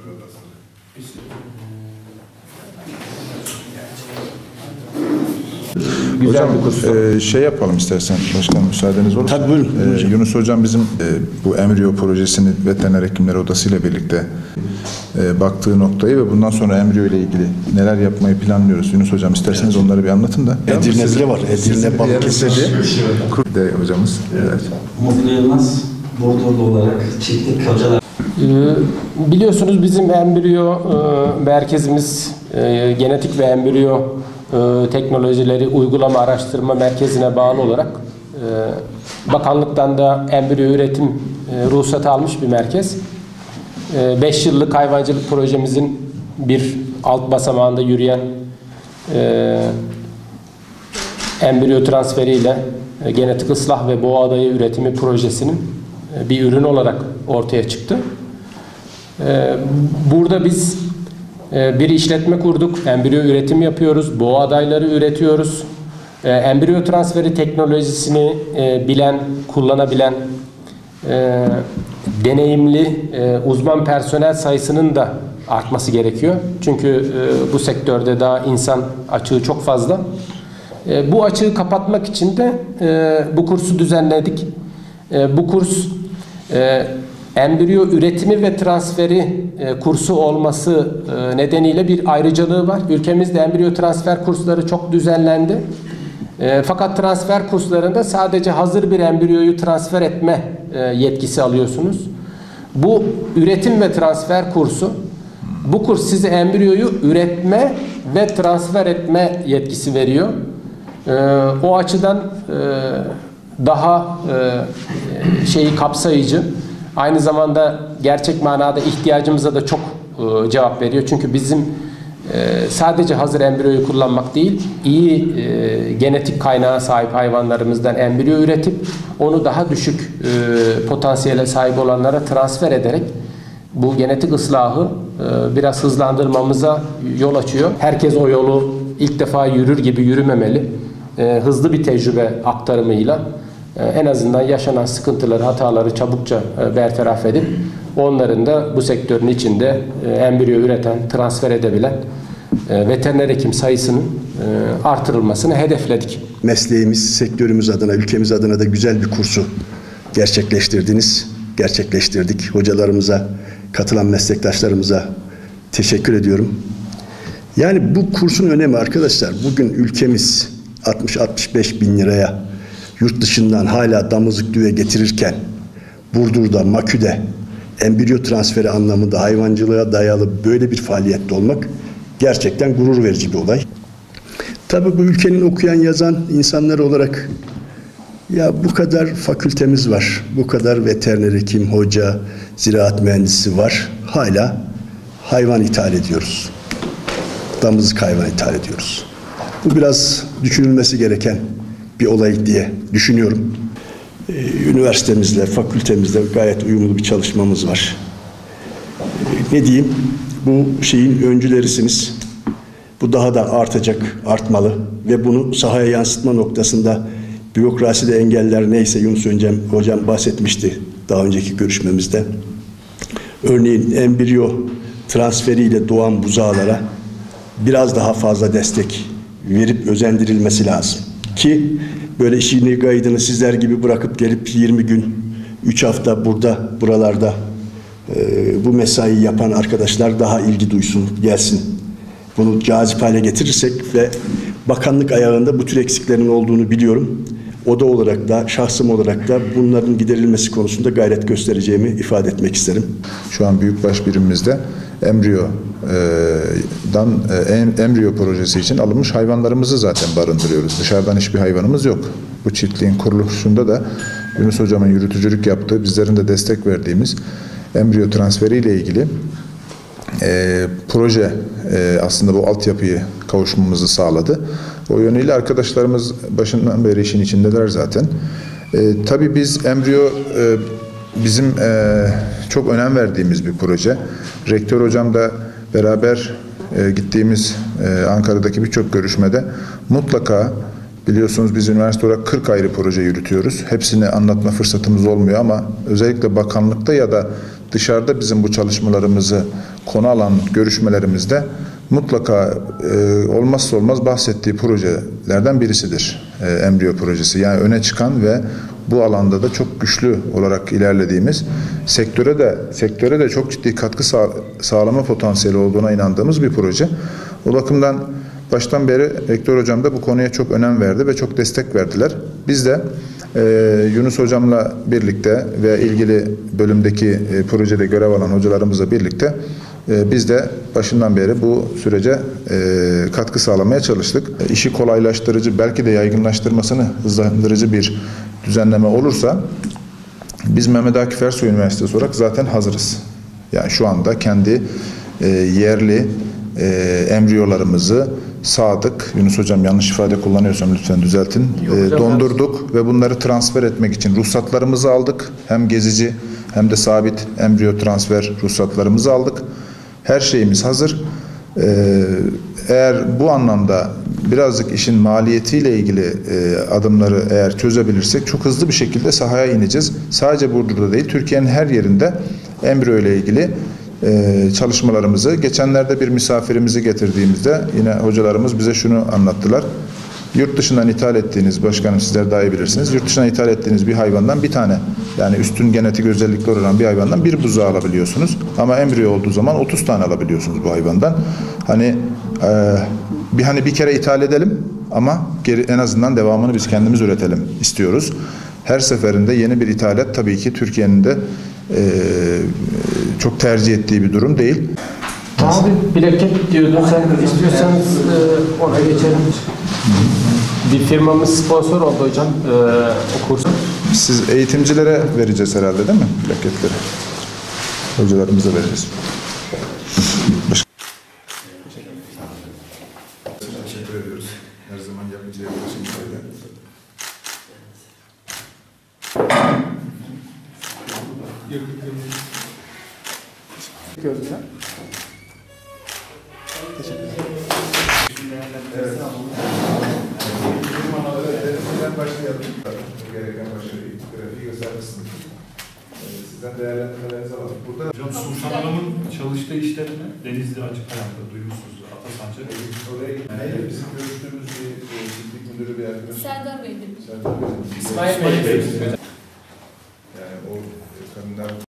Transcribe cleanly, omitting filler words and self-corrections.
Güzel hocam, bir kurs. şey yapalım istersen başkanım, müsaadeniz olursa. Tabii buyurun. Yunus hocam bizim bu embriyo projesini Veteriner Hekimler Odası ile birlikte baktığı noktayı ve bundan sonra embriyo ile ilgili neler yapmayı planlıyoruz. Yunus hocam isterseniz onları bir anlatın da. Edirne bile var. Edirne Balıkesir. Hocamız. Evet. Mobilya Yılmaz, Bordurlu olarak çiftlik hocalar. Biliyorsunuz bizim embriyo merkezimiz genetik ve embriyo teknolojileri uygulama araştırma merkezine bağlı olarak bakanlıktan da embriyo üretim ruhsatı almış bir merkez. 5 yıllık hayvancılık projemizin bir alt basamağında yürüyen embriyo transferiyle genetik ıslah ve boğa adayı üretimi projesinin bir ürün olarak ortaya çıktı. Burada biz bir işletme kurduk, embriyo üretim yapıyoruz, boğa adayları üretiyoruz. Embriyo transferi teknolojisini bilen, kullanabilen, deneyimli uzman personel sayısının da artması gerekiyor. Çünkü bu sektörde daha insan açığı çok fazla. Bu açığı kapatmak için de bu kursu düzenledik. Bu kurs embriyo üretimi ve transferi kursu olması nedeniyle bir ayrıcalığı var. Ülkemizde embriyo transfer kursları çok düzenlendi. Fakat transfer kurslarında sadece hazır bir embriyoyu transfer etme yetkisi alıyorsunuz. Bu üretim ve transfer kursu, bu kurs size embriyoyu üretme ve transfer etme yetkisi veriyor. O açıdan daha kapsayıcı, aynı zamanda gerçek manada ihtiyacımıza da çok cevap veriyor. Çünkü bizim sadece hazır embriyoyu kullanmak değil, iyi genetik kaynağa sahip hayvanlarımızdan embriyo üretip onu daha düşük potansiyele sahip olanlara transfer ederek bu genetik ıslahı biraz hızlandırmamıza yol açıyor. Herkes o yolu ilk defa yürür gibi yürümemeli. Hızlı bir tecrübe aktarımıyla en azından yaşanan sıkıntıları, hataları çabukça bertaraf edip onların da bu sektörün içinde embriyo üreten, transfer edebilen veteriner hekim sayısının artırılmasını hedefledik. Mesleğimiz, sektörümüz adına, ülkemiz adına da güzel bir kursu gerçekleştirdik. Hocalarımıza, katılan meslektaşlarımıza teşekkür ediyorum. Yani bu kursun önemi arkadaşlar, bugün ülkemiz 60-65 bin liraya yurt dışından hala damızlık düve getirirken Burdur'da, Makü'de embriyo transferi anlamında hayvancılığa dayalı böyle bir faaliyette olmak gerçekten gurur verici bir olay. Tabii bu ülkenin okuyan, yazan insanları olarak ya bu kadar fakültemiz var, bu kadar veteriner hekim, hoca, ziraat mühendisi var. Hala hayvan ithal ediyoruz. Damızlık hayvan ithal ediyoruz. Bu biraz düşünülmesi gereken bir olay diye düşünüyorum. Üniversitemizle, fakültemizle gayet uyumlu bir çalışmamız var. Ne diyeyim? Bu şeyin öncülerisiniz. Bu daha da artacak, artmalı ve bunu sahaya yansıtma noktasında bürokraside engeller neyse Yunus hocam bahsetmişti daha önceki görüşmemizde. Örneğin embriyo transferiyle doğan buzağlara biraz daha fazla destek verip özendirilmesi lazım. Ki böyle işini gaydını sizler gibi bırakıp gelip 20 gün, 3 hafta buralarda bu mesaiyi yapan arkadaşlar daha ilgi duysun, gelsin. Bunu cazip hale getirirsek ve bakanlık ayağında bu tür eksiklerin olduğunu biliyorum. Oda olarak da, şahsım olarak da bunların giderilmesi konusunda gayret göstereceğimi ifade etmek isterim. Şu an büyükbaş birimimizde embriyo projesi için alınmış hayvanlarımızı zaten barındırıyoruz. Dışarıdan hiçbir hayvanımız yok. Bu çiftliğin kuruluşunda da Yunus hocamın yürütücülük yaptığı, bizlerin de destek verdiğimiz embriyo transferiyle ilgili proje aslında bu altyapıyı kavuşmamızı sağladı. O yönüyle arkadaşlarımız başından beri işin içindeler zaten. Tabii biz embriyo bizim çok önem verdiğimiz bir proje. Rektör hocam da beraber gittiğimiz Ankara'daki birçok görüşmede mutlaka, biliyorsunuz biz üniversite olarak 40 ayrı proje yürütüyoruz. Hepsini anlatma fırsatımız olmuyor ama özellikle bakanlıkta ya da dışarıda bizim bu çalışmalarımızı konu alan görüşmelerimizde mutlaka olmazsa olmaz bahsettiği projelerden birisidir. Embriyo projesi. Yani öne çıkan ve bu alanda da çok güçlü olarak ilerlediğimiz, sektöre de çok ciddi katkı sağlama potansiyeli olduğuna inandığımız bir proje. O bakımdan baştan beri Rektör Hocam da bu konuya çok önem verdi ve çok destek verdiler. Biz de Yunus Hocam'la birlikte ve ilgili bölümdeki projede görev alan hocalarımızla birlikte biz de başından beri bu sürece katkı sağlamaya çalıştık. İşi kolaylaştırıcı, belki de yaygınlaştırmasını hızlandırıcı bir düzenleme olursa biz Mehmet Akif Ersoy Üniversitesi olarak zaten hazırız. Yani şu anda kendi yerli embriyolarımızı sadık, Yunus Hocam yanlış ifade kullanıyorsam lütfen düzeltin, dondurduk ve bunları transfer etmek için ruhsatlarımızı aldık. Hem gezici hem de sabit embriyo transfer ruhsatlarımızı aldık. Her şeyimiz hazır. Eğer bu anlamda birazcık işin maliyetiyle ilgili adımları eğer çözebilirsek çok hızlı bir şekilde sahaya ineceğiz. Sadece Burdur'da değil, Türkiye'nin her yerinde embriyo ile ilgili çalışmalarımızı, geçenlerde bir misafirimizi getirdiğimizde yine hocalarımız bize şunu anlattılar. Yurt dışından ithal ettiğiniz, başkanım sizler daha iyi bilirsiniz, yurt dışından ithal ettiğiniz bir hayvandan bir tane, yani üstün genetik özellikleri olan bir hayvandan bir buzağı alabiliyorsunuz. Ama embriyo olduğu zaman 30 tane alabiliyorsunuz bu hayvandan. Hani bir kere ithal edelim ama en azından devamını biz kendimiz üretelim istiyoruz. Her seferinde yeni bir ithalat tabii ki Türkiye'nin de çok tercih ettiği bir durum değil. Abi plaket diyordun sen, istiyorsanız ona geçelim. Bir firmamız sponsor oldu hocam o kursu. Siz eğitimcilere vereceğiz herhalde değil mi plaketleri? Hocalarımıza vereceğiz. Teşekkür ediyoruz. Her zaman yapıcı yaklaşımlarıyla. Başlayalım. Gereken başarıyı, grafiği göstermişsiniz. Sizden değerlendirmelerinizi alalım. Burada Hocam Sultan Hanım'ın çalıştığı işletme Denizli Açık Hayat'ta duymuşsunuz. Atasancı. oraya gitmeyi bizim görüştüğümüz bir çiftlik müdürü bir arkadaş. Serdar Bey'dir. Serdar Bey. İsmail Bey. Yani o kadınlar